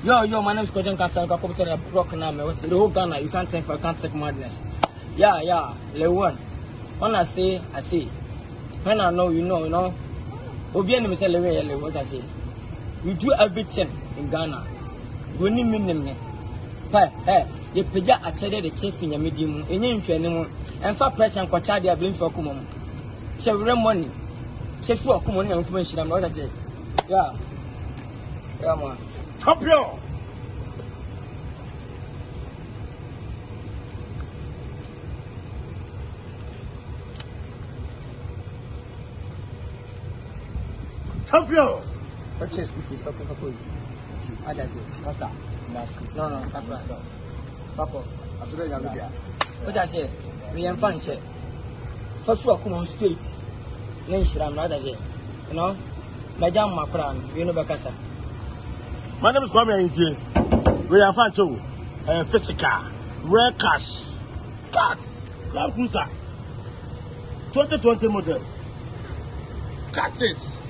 Yo, my name is Kwadwo Nkansah. I come to the block now. What's the whole Ghana? You can't take madness. Yeah, LIL WIN. When I say, I say. When I know, you know. Obiani me say LIL what I say. We do everything in Ghana. We need minimum. Hey, you pay a check the check in your medium. Any and for press and quachadi are blame for Kumawood. Several money. Check for Kumawood and information. I'm what I say. Yeah, man. Champion. Champion. Purchase if you stop for you. I just say, what's that? No, that's right. Papa, I said, what I say, we are fun check. First walk on street. Then she ran rather say, you know, my jam Macron, you know, Bakasa. My name is Kwadwo Nkansah. We are fun too. Physical, rare cash, cards, LIL WIN 2020 model. Cut it.